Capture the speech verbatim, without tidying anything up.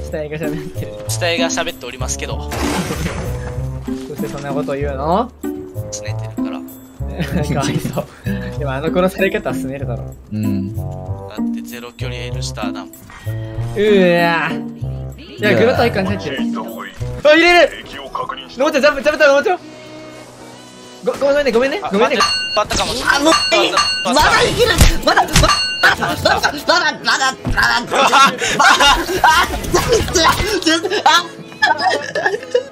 死体が喋ってる。 死体が喋っておりますけど。 どうしてそんなこと言うの？ すねてるから。 かわいそう。でもあの殺され方はすねるだろ。 うん。 だってゼロ距離エルスターだもん。 うわいや、グロタイカに入ってる。あ、入れる。のもちゃん、ジャンプ、ジャンプだ、のもちゃん。ご、ごめんね、ごめんね、ごめんね。 終わったかもしれない。 あ、もういい。まだいける。まだ、まだ、まだ、まだ、まだ、まだ、まだ、まだ、あ、あ、